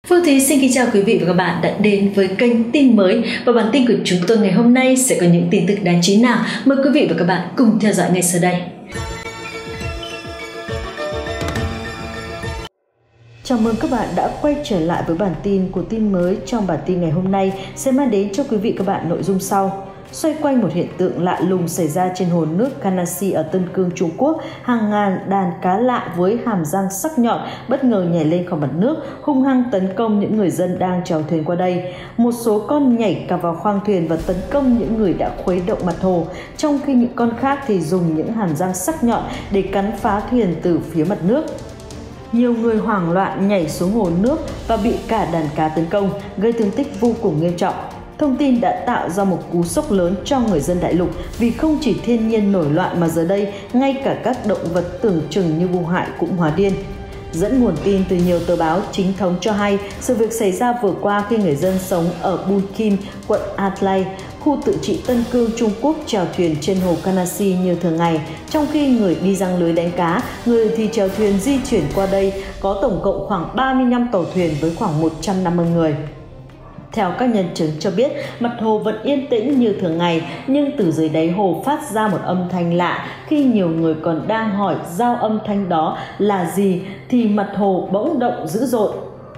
Phương Thúy xin kính chào quý vị và các bạn đã đến với kênh tin mới, và bản tin của chúng tôi ngày hôm nay sẽ có những tin tức đáng chú ý nào. Mời quý vị và các bạn cùng theo dõi ngay sau đây. Chào mừng các bạn đã quay trở lại với bản tin của tin mới. Trong bản tin ngày hôm nay sẽ mang đến cho quý vị và các bạn nội dung sau. Xoay quanh một hiện tượng lạ lùng xảy ra trên hồ nước Canasi ở Tân Cương, Trung Quốc, hàng ngàn đàn cá lạ với hàm răng sắc nhọn bất ngờ nhảy lên khỏi mặt nước, hung hăng tấn công những người dân đang chèo thuyền qua đây. Một số con nhảy cả vào khoang thuyền và tấn công những người đã khuấy động mặt hồ, trong khi những con khác thì dùng những hàm răng sắc nhọn để cắn phá thuyền từ phía mặt nước. Nhiều người hoảng loạn nhảy xuống hồ nước và bị cả đàn cá tấn công, gây thương tích vô cùng nghiêm trọng. Thông tin đã tạo ra một cú sốc lớn cho người dân đại lục, vì không chỉ thiên nhiên nổi loạn mà giờ đây ngay cả các động vật tưởng chừng như vô hại cũng hóa điên. Dẫn nguồn tin từ nhiều tờ báo chính thống cho hay, sự việc xảy ra vừa qua khi người dân sống ở Bun Kim, quận Adelaide, khu tự trị Tân Cương, Trung Quốc chèo thuyền trên hồ Canasi như thường ngày, trong khi người đi giăng lưới đánh cá, người thì chèo thuyền di chuyển qua đây. Có tổng cộng khoảng 35 tàu thuyền với khoảng 150 người. Theo các nhân chứng cho biết, mặt hồ vẫn yên tĩnh như thường ngày, nhưng từ dưới đáy hồ phát ra một âm thanh lạ. Khi nhiều người còn đang hỏi giao âm thanh đó là gì thì mặt hồ bỗng động dữ dội.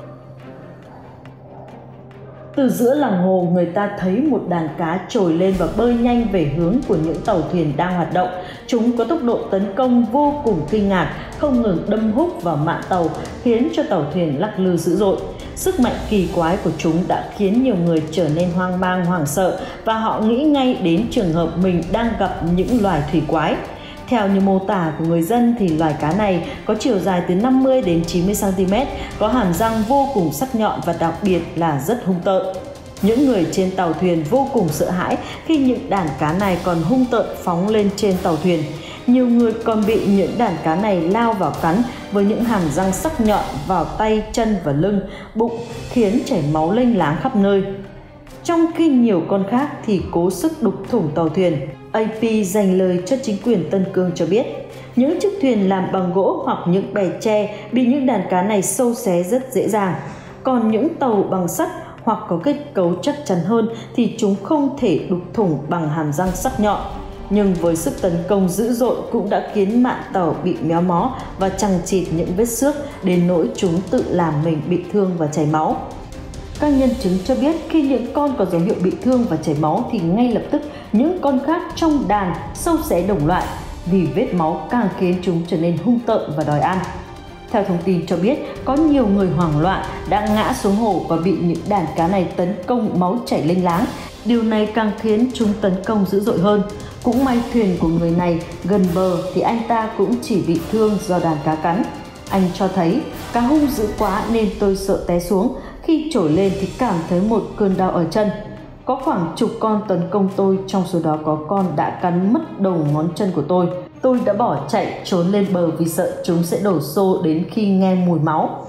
Từ giữa lòng hồ, người ta thấy một đàn cá trồi lên và bơi nhanh về hướng của những tàu thuyền đang hoạt động. Chúng có tốc độ tấn công vô cùng kinh ngạc, không ngừng đâm húc vào mạn tàu, khiến cho tàu thuyền lắc lư dữ dội. Sức mạnh kỳ quái của chúng đã khiến nhiều người trở nên hoang mang, hoảng sợ, và họ nghĩ ngay đến trường hợp mình đang gặp những loài thủy quái. Theo như mô tả của người dân thì loài cá này có chiều dài từ 50 đến 90 cm, có hàm răng vô cùng sắc nhọn và đặc biệt là rất hung tợn. Những người trên tàu thuyền vô cùng sợ hãi khi những đàn cá này còn hung tợn phóng lên trên tàu thuyền. Nhiều người còn bị những đàn cá này lao vào cắn với những hàm răng sắc nhọn vào tay, chân và lưng, bụng, khiến chảy máu lênh láng khắp nơi. Trong khi nhiều con khác thì cố sức đục thủng tàu thuyền. AP dành lời cho chính quyền Tân Cương cho biết, những chiếc thuyền làm bằng gỗ hoặc những bè tre bị những đàn cá này xâu xé rất dễ dàng. Còn những tàu bằng sắt hoặc có kết cấu chắc chắn hơn thì chúng không thể đục thủng bằng hàm răng sắc nhọn. Nhưng với sức tấn công dữ dội cũng đã khiến mạn tàu bị méo mó và chằng chịt những vết xước, đến nỗi chúng tự làm mình bị thương và chảy máu. Các nhân chứng cho biết khi những con có dấu hiệu bị thương và chảy máu thì ngay lập tức những con khác trong đàn xâu xé đồng loại, vì vết máu càng khiến chúng trở nên hung tợn và đòi ăn. Theo thông tin cho biết, có nhiều người hoảng loạn đã ngã xuống hồ và bị những đàn cá này tấn công, máu chảy lênh láng. Điều này càng khiến chúng tấn công dữ dội hơn. Cũng may thuyền của người này gần bờ thì anh ta cũng chỉ bị thương do đàn cá cắn. Anh cho thấy, cá hung dữ quá nên tôi sợ té xuống. Khi trồi lên thì cảm thấy một cơn đau ở chân. Có khoảng chục con tấn công tôi, trong số đó có con đã cắn mất đầu ngón chân của tôi. Tôi đã bỏ chạy trốn lên bờ vì sợ chúng sẽ đổ xô đến khi nghe mùi máu.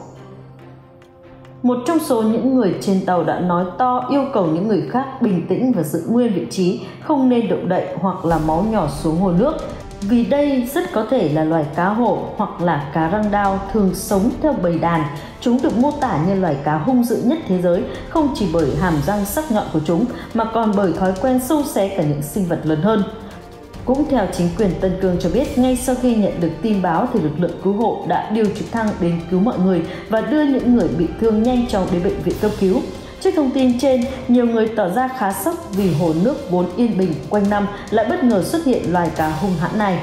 Một trong số những người trên tàu đã nói to yêu cầu những người khác bình tĩnh và giữ nguyên vị trí, không nên động đậy hoặc là máu nhỏ xuống hồ nước. Vì đây rất có thể là loài cá hổ hoặc là cá răng đao thường sống theo bầy đàn. Chúng được mô tả như loài cá hung dữ nhất thế giới, không chỉ bởi hàm răng sắc nhọn của chúng mà còn bởi thói quen xâu xé cả những sinh vật lớn hơn. Cũng theo chính quyền Tân Cương cho biết, ngay sau khi nhận được tin báo thì lực lượng cứu hộ đã điều trực thăng đến cứu mọi người và đưa những người bị thương nhanh chóng đến bệnh viện cấp cứu. Trước thông tin trên, nhiều người tỏ ra khá sốc vì hồ nước vốn yên bình quanh năm lại bất ngờ xuất hiện loài cá hung hãn này.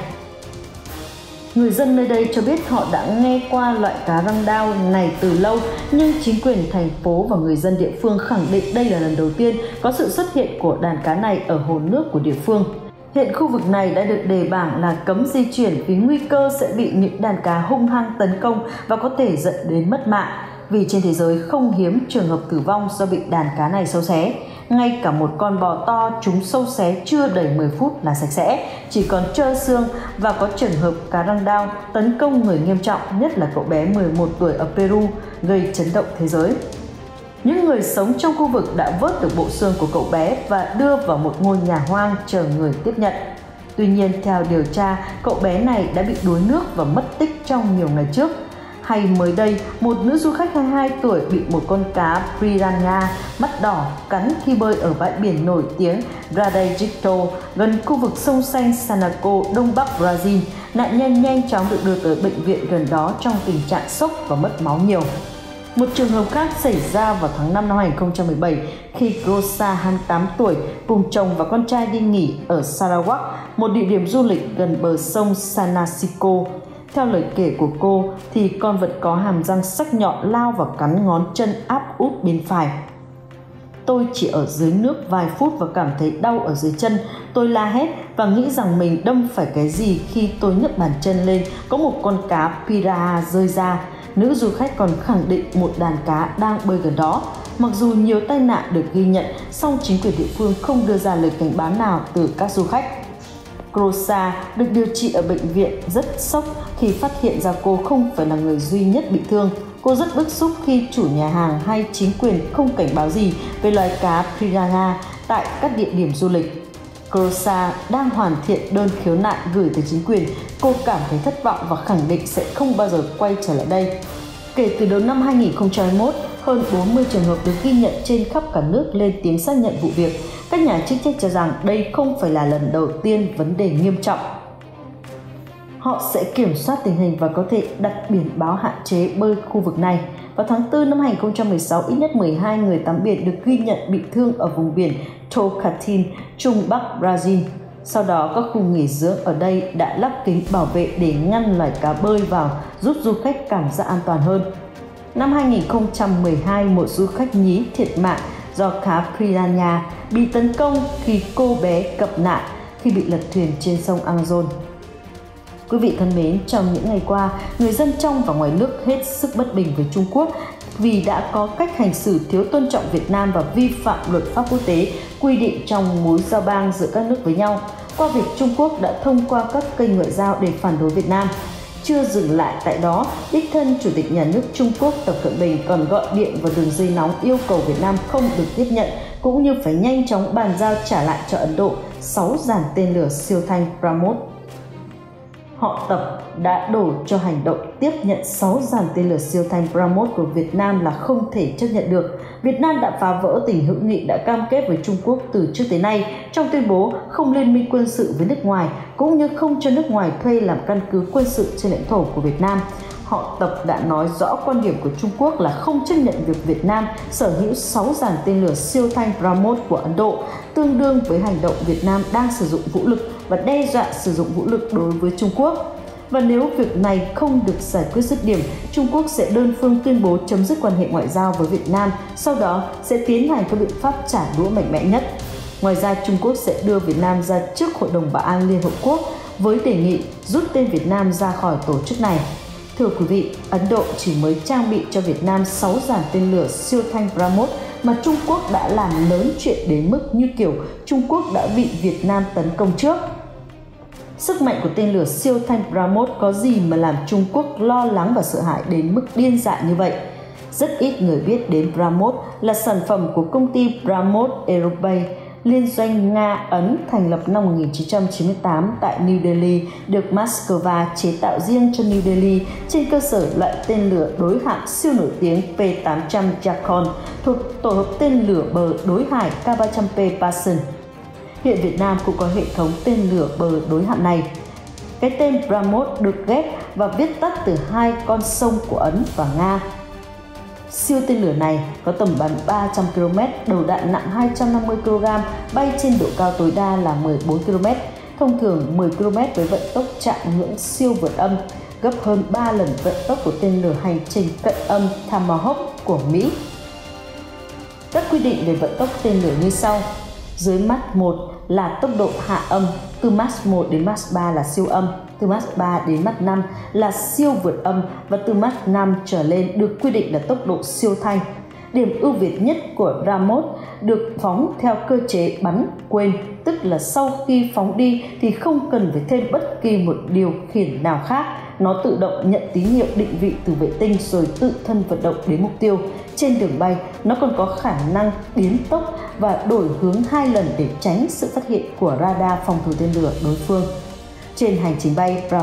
Người dân nơi đây cho biết họ đã nghe qua loại cá răng đao này từ lâu, nhưng chính quyền thành phố và người dân địa phương khẳng định đây là lần đầu tiên có sự xuất hiện của đàn cá này ở hồ nước của địa phương. Hiện khu vực này đã được đề bảng là cấm di chuyển vì nguy cơ sẽ bị những đàn cá hung hăng tấn công và có thể dẫn đến mất mạng. Vì trên thế giới không hiếm trường hợp tử vong do bị đàn cá này xâu xé. Ngay cả một con bò to chúng xâu xé chưa đầy 10 phút là sạch sẽ, chỉ còn trơ xương, và có trường hợp cá răng đao tấn công người nghiêm trọng, nhất là cậu bé 11 tuổi ở Peru, gây chấn động thế giới. Những người sống trong khu vực đã vớt được bộ xương của cậu bé và đưa vào một ngôi nhà hoang chờ người tiếp nhận. Tuy nhiên, theo điều tra, cậu bé này đã bị đuối nước và mất tích trong nhiều ngày trước. Hay mới đây, một nữ du khách 22 tuổi bị một con cá piranha mắt đỏ cắn khi bơi ở bãi biển nổi tiếng Radegito gần khu vực sông xanh Sanaco, đông bắc Brazil. Nạn nhân nhanh chóng được đưa tới bệnh viện gần đó trong tình trạng sốc và mất máu nhiều. Một trường hợp khác xảy ra vào tháng 5 năm 2017 khi Rosa 28 tuổi cùng chồng và con trai đi nghỉ ở Sarawak, một địa điểm du lịch gần bờ sông Sanasico. Theo lời kể của cô thì con vật có hàm răng sắc nhọn lao và cắn ngón chân áp út bên phải. Tôi chỉ ở dưới nước vài phút và cảm thấy đau ở dưới chân. Tôi la hét và nghĩ rằng mình đâm phải cái gì khi tôi nhấc bàn chân lên, có một con cá piranha rơi ra. Nữ du khách còn khẳng định một đàn cá đang bơi gần đó. Mặc dù nhiều tai nạn được ghi nhận, song chính quyền địa phương không đưa ra lời cảnh báo nào từ các du khách. Rosa được điều trị ở bệnh viện rất sốc khi phát hiện ra cô không phải là người duy nhất bị thương. Cô rất bức xúc khi chủ nhà hàng hay chính quyền không cảnh báo gì về loài cá piranha tại các địa điểm du lịch. Rosa đang hoàn thiện đơn khiếu nại gửi tới chính quyền. Cô cảm thấy thất vọng và khẳng định sẽ không bao giờ quay trở lại đây. Kể từ đầu năm 2021, hơn 40 trường hợp được ghi nhận trên khắp cả nước lên tiếng xác nhận vụ việc. Các nhà chức trách cho rằng đây không phải là lần đầu tiên vấn đề nghiêm trọng. Họ sẽ kiểm soát tình hình và có thể đặt biển báo hạn chế bơi khu vực này. Vào tháng 4 năm 2016, ít nhất 12 người tắm biển được ghi nhận bị thương ở vùng biển Tocantins, Trung Bắc Brazil. Sau đó, các khu nghỉ dưỡng ở đây đã lắp kính bảo vệ để ngăn loài cá bơi vào, giúp du khách cảm giác an toàn hơn. Năm 2012, một du khách nhí thiệt mạng do cá piranha bị tấn công khi cô bé gặp nạn khi bị lật thuyền trên sông Amazon. Quý vị thân mến, trong những ngày qua, người dân trong và ngoài nước hết sức bất bình với Trung Quốc vì đã có cách hành xử thiếu tôn trọng Việt Nam và vi phạm luật pháp quốc tế quy định trong mối giao bang giữa các nước với nhau, qua việc Trung Quốc đã thông qua các kênh ngoại giao để phản đối Việt Nam. Chưa dừng lại tại đó, đích thân Chủ tịch Nhà nước Trung Quốc Tập Cận Bình còn gọi điện vào đường dây nóng yêu cầu Việt Nam không được tiếp nhận, cũng như phải nhanh chóng bàn giao trả lại cho Ấn Độ 6 dàn tên lửa siêu thanh BrahMos. Họ Tập đã đổ cho hành động tiếp nhận 6 dàn tên lửa siêu thanh BrahMos của Việt Nam là không thể chấp nhận được. Việt Nam đã phá vỡ tình hữu nghị đã cam kết với Trung Quốc từ trước tới nay trong tuyên bố không liên minh quân sự với nước ngoài, cũng như không cho nước ngoài thuê làm căn cứ quân sự trên lãnh thổ của Việt Nam. Họ Tập đã nói rõ quan điểm của Trung Quốc là không chấp nhận việc Việt Nam sở hữu 6 dàn tên lửa siêu thanh BrahMos của Ấn Độ, tương đương với hành động Việt Nam đang sử dụng vũ lực và đe dọa sử dụng vũ lực đối với Trung Quốc. Và nếu việc này không được giải quyết dứt điểm, Trung Quốc sẽ đơn phương tuyên bố chấm dứt quan hệ ngoại giao với Việt Nam, sau đó sẽ tiến hành các biện pháp trả đũa mạnh mẽ nhất. Ngoài ra, Trung Quốc sẽ đưa Việt Nam ra trước Hội đồng Bảo an Liên Hợp Quốc với đề nghị rút tên Việt Nam ra khỏi tổ chức này. Thưa quý vị, Ấn Độ chỉ mới trang bị cho Việt Nam 6 dàn tên lửa siêu thanh BrahMos mà Trung Quốc đã làm lớn chuyện đến mức như kiểu Trung Quốc đã bị Việt Nam tấn công trước. Sức mạnh của tên lửa siêu thanh BrahMos có gì mà làm Trung Quốc lo lắng và sợ hãi đến mức điên dại như vậy? Rất ít người biết đến BrahMos là sản phẩm của công ty BrahMos Aerospace, liên doanh Nga-Ấn thành lập năm 1998 tại New Delhi, được Moscow chế tạo riêng cho New Delhi trên cơ sở loại tên lửa đối hạm siêu nổi tiếng P-800 Zircon thuộc tổ hợp tên lửa bờ đối hải K-300P Passion. Hiện Việt Nam cũng có hệ thống tên lửa bờ đối hạm này. Cái tên BrahMos được ghép và viết tắt từ hai con sông của Ấn và Nga. Siêu tên lửa này có tầm bắn 300 km, đầu đạn nặng 250 kg, bay trên độ cao tối đa là 14 km, thông thường 10 km với vận tốc chạm ngưỡng siêu vượt âm, gấp hơn 3 lần vận tốc của tên lửa hành trình cận âm Tomahawk của Mỹ. Các quy định về vận tốc tên lửa như sau. Dưới Mach 1 là tốc độ hạ âm, từ Mach 1 đến Mach 3 là siêu âm, từ Mach 3 đến Mach 5 là siêu vượt âm và từ Mach 5 trở lên được quy định là tốc độ siêu thanh. Điểm ưu việt nhất của BrahMos được phóng theo cơ chế bắn quên, tức là sau khi phóng đi thì không cần phải thêm bất kỳ một điều khiển nào khác. Nó tự động nhận tín hiệu định vị từ vệ tinh rồi tự thân vận động đến mục tiêu. Trên đường bay, nó còn có khả năng biến tốc và đổi hướng 2 lần để tránh sự phát hiện của radar phòng thủ tên lửa đối phương. Trên hành trình bay, BrahMos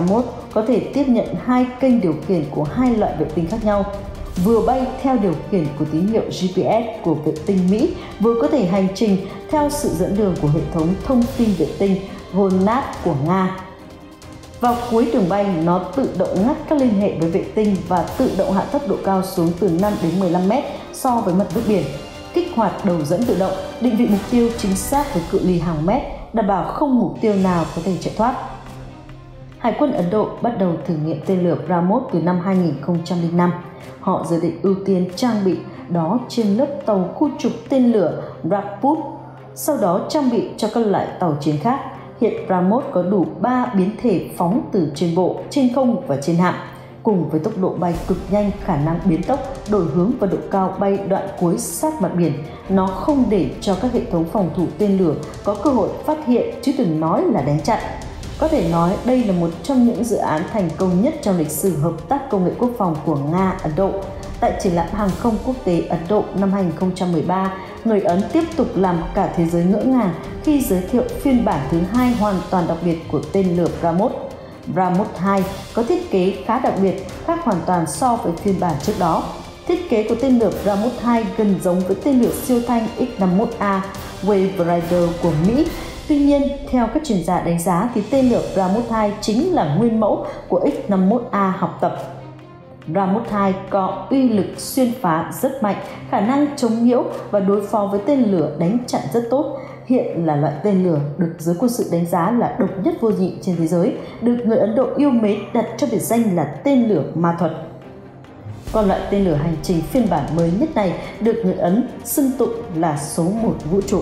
có thể tiếp nhận 2 kênh điều khiển của 2 loại vệ tinh khác nhau, vừa bay theo điều khiển của tín hiệu GPS của vệ tinh Mỹ, vừa có thể hành trình theo sự dẫn đường của hệ thống thông tin vệ tinh GLONASS của Nga. Vào cuối đường bay, nó tự động ngắt các liên hệ với vệ tinh và tự động hạ thấp độ cao xuống từ 5 đến 15 mét so với mặt nước biển, kích hoạt đầu dẫn tự động, định vị mục tiêu chính xác với cự ly hàng mét, đảm bảo không mục tiêu nào có thể chạy thoát. Hải quân Ấn Độ bắt đầu thử nghiệm tên lửa BrahMos từ năm 2005. Họ dự định ưu tiên trang bị đó trên lớp tàu khu trục tên lửa Rajput, sau đó trang bị cho các loại tàu chiến khác. Hiện BrahMos có đủ 3 biến thể phóng từ trên bộ, trên không và trên hạm. Cùng với tốc độ bay cực nhanh, khả năng biến tốc, đổi hướng và độ cao bay đoạn cuối sát mặt biển, nó không để cho các hệ thống phòng thủ tên lửa có cơ hội phát hiện, chứ đừng nói là đánh chặn. Có thể nói đây là một trong những dự án thành công nhất trong lịch sử hợp tác công nghệ quốc phòng của Nga-Ấn Độ. Tại triển lãm hàng không quốc tế Ấn Độ năm 2013, người Ấn tiếp tục làm cả thế giới ngỡ ngàng khi giới thiệu phiên bản thứ 2 hoàn toàn đặc biệt của tên lửa BrahMos. BrahMos 2 có thiết kế khá đặc biệt, khác hoàn toàn so với phiên bản trước đó. Thiết kế của tên lửa BrahMos 2 gần giống với tên lửa siêu thanh X-51A Wave Rider của Mỹ. Tuy nhiên, theo các chuyên gia đánh giá thì tên lửa BrahMos 2 chính là nguyên mẫu của X-51A học tập. BrahMos 2 có uy lực xuyên phá rất mạnh, khả năng chống nhiễu và đối phó với tên lửa đánh chặn rất tốt. Hiện là loại tên lửa được giới quân sự đánh giá là độc nhất vô nhị trên thế giới, được người Ấn Độ yêu mến đặt cho biệt danh là tên lửa ma thuật. Còn loại tên lửa hành trình phiên bản mới nhất này được người Ấn xưng tụng là số 1 vũ trụ.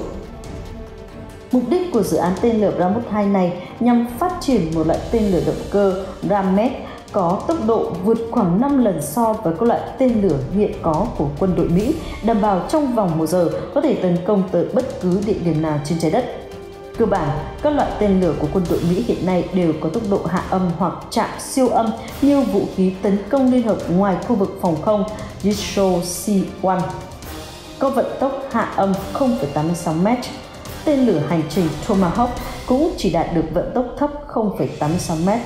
Mục đích của dự án tên lửa BrahMos 2 này nhằm phát triển một loại tên lửa động cơ Ramet có tốc độ vượt khoảng 5 lần so với các loại tên lửa hiện có của quân đội Mỹ, đảm bảo trong vòng 1 giờ có thể tấn công tới bất cứ địa điểm nào trên trái đất. Cơ bản, các loại tên lửa của quân đội Mỹ hiện nay đều có tốc độ hạ âm hoặc chạm siêu âm như vũ khí tấn công liên hợp ngoài khu vực phòng không Yisro-C1, có vận tốc hạ âm 0,86 m. Tên lửa hành trình Tomahawk cũng chỉ đạt được vận tốc thấp 0,86 m.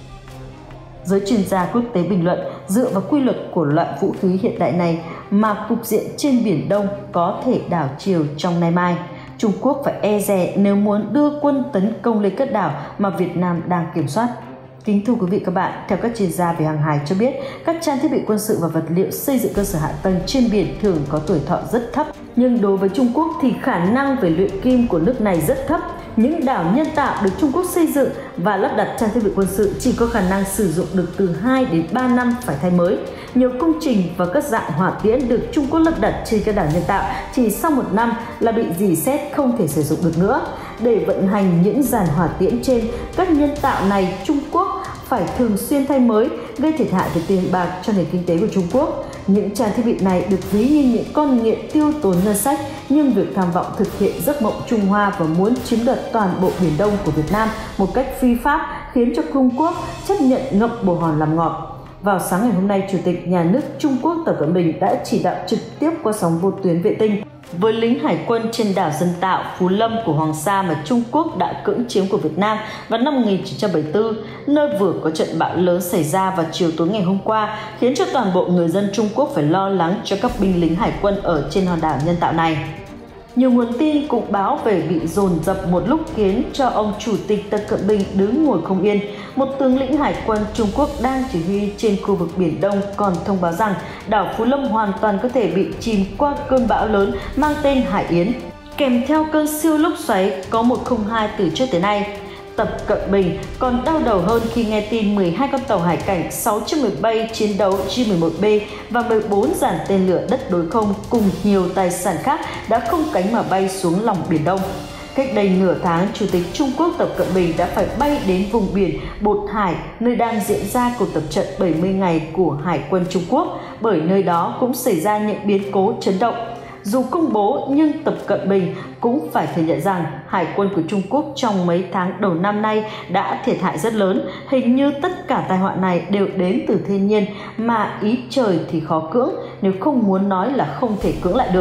Giới chuyên gia quốc tế bình luận, dựa vào quy luật của loại vũ khí hiện đại này mà cục diện trên Biển Đông có thể đảo chiều trong nay mai. Trung Quốc phải e dè nếu muốn đưa quân tấn công lên các đảo mà Việt Nam đang kiểm soát. Kính thưa quý vị các bạn, theo các chuyên gia về hàng hải cho biết, các trang thiết bị quân sự và vật liệu xây dựng cơ sở hạ tầng trên biển thường có tuổi thọ rất thấp. Nhưng đối với Trung Quốc thì khả năng về luyện kim của nước này rất thấp. Những đảo nhân tạo được Trung Quốc xây dựng và lắp đặt trang thiết bị quân sự chỉ có khả năng sử dụng được từ 2 đến 3 năm phải thay mới. Nhiều công trình và các dạng hỏa tiễn được Trung Quốc lắp đặt trên các đảo nhân tạo chỉ sau 1 năm là bị rỉ sét không thể sử dụng được nữa. Để vận hành những dàn hỏa tiễn trên các nhân tạo này, Trung Quốc phải thường xuyên thay mới, gây thiệt hại về tiền bạc cho nền kinh tế của Trung Quốc. Những trang thiết bị này được ví như những con nghiện tiêu tốn ngân sách, nhưng việc tham vọng thực hiện giấc mộng Trung Hoa và muốn chiếm đoạt toàn bộ Biển Đông của Việt Nam một cách phi pháp khiến cho Trung Quốc chấp nhận ngậm bồ hòn làm ngọt. Vào sáng ngày hôm nay, Chủ tịch Nhà nước Trung Quốc Tập Cận Bình đã chỉ đạo trực tiếp qua sóng vô tuyến vệ tinh với lính hải quân trên đảo dân tạo Phú Lâm của Hoàng Sa mà Trung Quốc đã cưỡng chiếm của Việt Nam vào năm 1974, nơi vừa có trận bão lớn xảy ra vào chiều tối ngày hôm qua, khiến cho toàn bộ người dân Trung Quốc phải lo lắng cho các binh lính hải quân ở trên hòn đảo nhân tạo này. Nhiều nguồn tin cũng báo về bị dồn dập một lúc khiến cho ông Chủ tịch Tập Cận Bình đứng ngồi không yên. Một tướng lĩnh hải quân Trung Quốc đang chỉ huy trên khu vực Biển Đông còn thông báo rằng đảo Phú Lâm hoàn toàn có thể bị chìm qua cơn bão lớn mang tên Hải Yến, kèm theo cơn siêu lốc xoáy có 102 từ trước tới nay. Tập Cận Bình còn đau đầu hơn khi nghe tin 12 con tàu hải cảnh, 6 chiếc máy bay chiến đấu J-11B và 14 dàn tên lửa đất đối không cùng nhiều tài sản khác đã không cánh mà bay xuống lòng Biển Đông. Cách đây nửa tháng, Chủ tịch Trung Quốc Tập Cận Bình đã phải bay đến vùng biển Bột Hải, nơi đang diễn ra cuộc tập trận 70 ngày của Hải quân Trung Quốc, bởi nơi đó cũng xảy ra những biến cố chấn động. Dù công bố nhưng Tập Cận Bình cũng phải thừa nhận rằng Hải quân của Trung Quốc trong mấy tháng đầu năm nay đã thiệt hại rất lớn. Hình như tất cả tai họa này đều đến từ thiên nhiên mà ý trời thì khó cưỡng, nếu không muốn nói là không thể cưỡng lại được.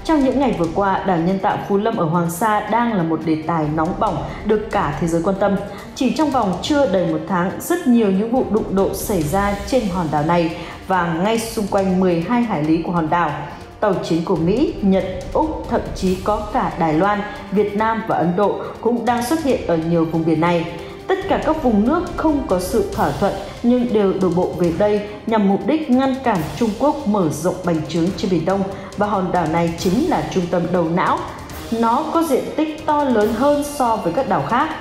Trong những ngày vừa qua, đảo nhân tạo Phú Lâm ở Hoàng Sa đang là một đề tài nóng bỏng được cả thế giới quan tâm. Chỉ trong vòng chưa đầy một tháng, rất nhiều những vụ đụng độ xảy ra trên hòn đảo này và ngay xung quanh 12 hải lý của hòn đảo. Tàu chiến của Mỹ, Nhật, Úc, thậm chí có cả Đài Loan, Việt Nam và Ấn Độ cũng đang xuất hiện ở nhiều vùng biển này. Tất cả các vùng nước không có sự thỏa thuận nhưng đều đổ bộ về đây nhằm mục đích ngăn cản Trung Quốc mở rộng bành trướng trên Biển Đông, và hòn đảo này chính là trung tâm đầu não. Nó có diện tích to lớn hơn so với các đảo khác.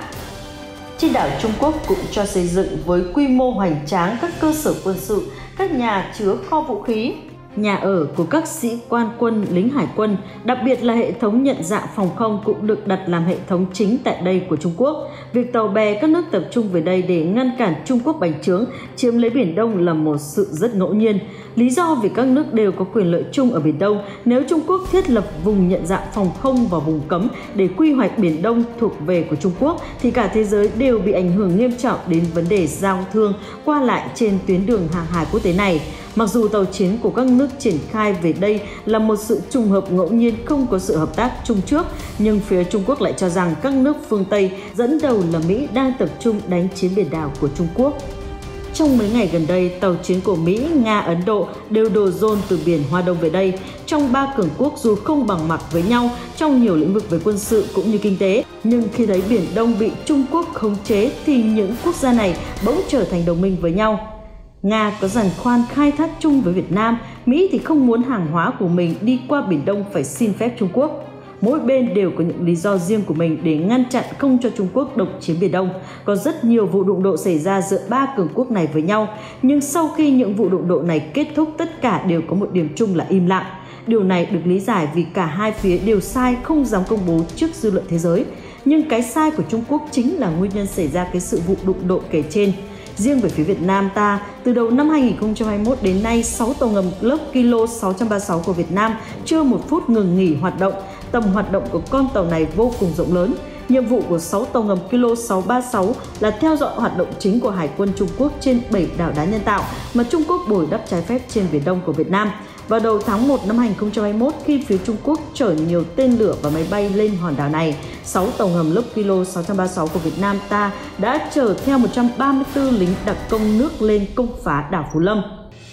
Trên đảo Trung Quốc cũng cho xây dựng với quy mô hoành tráng các cơ sở quân sự, các nhà chứa kho vũ khí, nhà ở của các sĩ quan quân, lính hải quân, đặc biệt là hệ thống nhận dạng phòng không cũng được đặt làm hệ thống chính tại đây của Trung Quốc. Việc tàu bè các nước tập trung về đây để ngăn cản Trung Quốc bành trướng, chiếm lấy Biển Đông là một sự rất ngẫu nhiên. Lý do vì các nước đều có quyền lợi chung ở Biển Đông. Nếu Trung Quốc thiết lập vùng nhận dạng phòng không và vùng cấm để quy hoạch Biển Đông thuộc về của Trung Quốc, thì cả thế giới đều bị ảnh hưởng nghiêm trọng đến vấn đề giao thương qua lại trên tuyến đường hàng hải quốc tế này. Mặc dù tàu chiến của các nước triển khai về đây là một sự trùng hợp ngẫu nhiên không có sự hợp tác chung trước, nhưng phía Trung Quốc lại cho rằng các nước phương Tây, dẫn đầu là Mỹ, đang tập trung đánh chiếm biển đảo của Trung Quốc. Trong mấy ngày gần đây, tàu chiến của Mỹ, Nga, Ấn Độ đều đổ dồn từ biển Hoa Đông về đây. Trong ba cường quốc dù không bằng mặt với nhau trong nhiều lĩnh vực về quân sự cũng như kinh tế, nhưng khi thấy Biển Đông bị Trung Quốc khống chế thì những quốc gia này bỗng trở thành đồng minh với nhau. Nga có giàn khoan khai thác chung với Việt Nam, Mỹ thì không muốn hàng hóa của mình đi qua Biển Đông phải xin phép Trung Quốc. Mỗi bên đều có những lý do riêng của mình để ngăn chặn không cho Trung Quốc độc chiếm Biển Đông. Có rất nhiều vụ đụng độ xảy ra giữa ba cường quốc này với nhau, nhưng sau khi những vụ đụng độ này kết thúc, tất cả đều có một điểm chung là im lặng. Điều này được lý giải vì cả hai phía đều sai, không dám công bố trước dư luận thế giới. Nhưng cái sai của Trung Quốc chính là nguyên nhân xảy ra cái sự vụ đụng độ kể trên. Riêng về phía Việt Nam ta, từ đầu năm 2021 đến nay, 6 tàu ngầm lớp Kilo 636 của Việt Nam chưa một phút ngừng nghỉ hoạt động. Tầm hoạt động của con tàu này vô cùng rộng lớn. Nhiệm vụ của 6 tàu ngầm Kilo 636 là theo dõi hoạt động chính của Hải quân Trung Quốc trên 7 đảo đá nhân tạo mà Trung Quốc bồi đắp trái phép trên Biển Đông của Việt Nam. Vào đầu tháng 1 năm 2021, khi phía Trung Quốc chở nhiều tên lửa và máy bay lên hòn đảo này, 6 tàu ngầm lớp Kilo 636 của Việt Nam ta đã chở theo 134 lính đặc công nước lên công phá đảo Phú Lâm.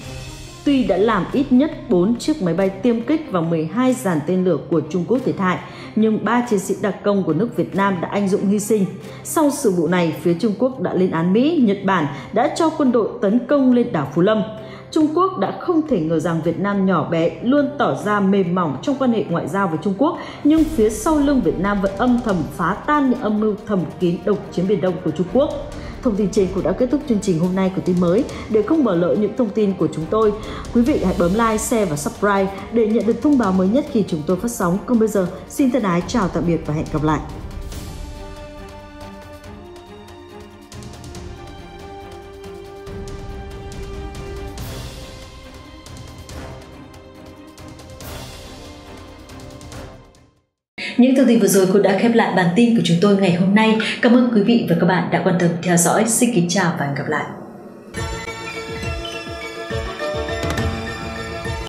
Tuy đã làm ít nhất 4 chiếc máy bay tiêm kích và 12 dàn tên lửa của Trung Quốc thiệt hại, nhưng 3 chiến sĩ đặc công của nước Việt Nam đã anh dũng hy sinh. Sau sự vụ này, phía Trung Quốc đã lên án Mỹ, Nhật Bản đã cho quân đội tấn công lên đảo Phú Lâm. Trung Quốc đã không thể ngờ rằng Việt Nam nhỏ bé luôn tỏ ra mềm mỏng trong quan hệ ngoại giao với Trung Quốc, nhưng phía sau lưng Việt Nam vẫn âm thầm phá tan những âm mưu thầm kín độc chiếm Biển Đông của Trung Quốc. Thông tin trên cũng đã kết thúc chương trình hôm nay của Tin Mới. Để không bỏ lỡ những thông tin của chúng tôi, quý vị hãy bấm like, share và subscribe để nhận được thông báo mới nhất khi chúng tôi phát sóng. Còn bây giờ, xin thân ái chào tạm biệt và hẹn gặp lại. Những thông tin vừa rồi cũng đã khép lại bản tin của chúng tôi ngày hôm nay. Cảm ơn quý vị và các bạn đã quan tâm theo dõi. Xin kính chào và hẹn gặp lại.